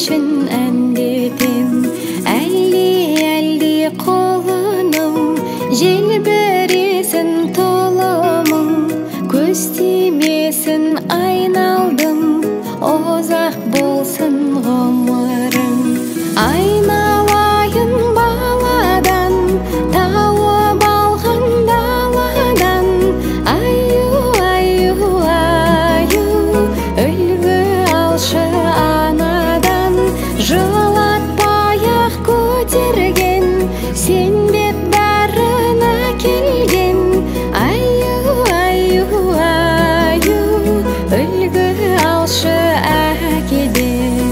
үшін әндетем. Әлди-әлди қолының желбіресін толымың, көз тимесін айналдым, ұзақ болсын ғұмырың. Айналайын баладан, тауып алған даладан, аю, аю, аю, үлгі алшы анадан. Жылатпай-ақ көтерген, сен бет бәрін әкелген, аю, аю, аю, үлгі алшы әкеден.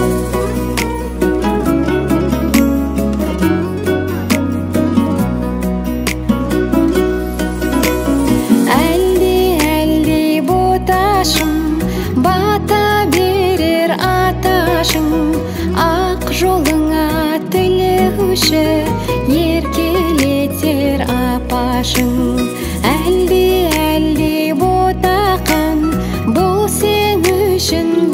Әлди-әлди боташым, бата берер аташым, ақ жолыңа тілеуші, еркелетер апашың. Әлди-әлди ботақан, бұл сен үшін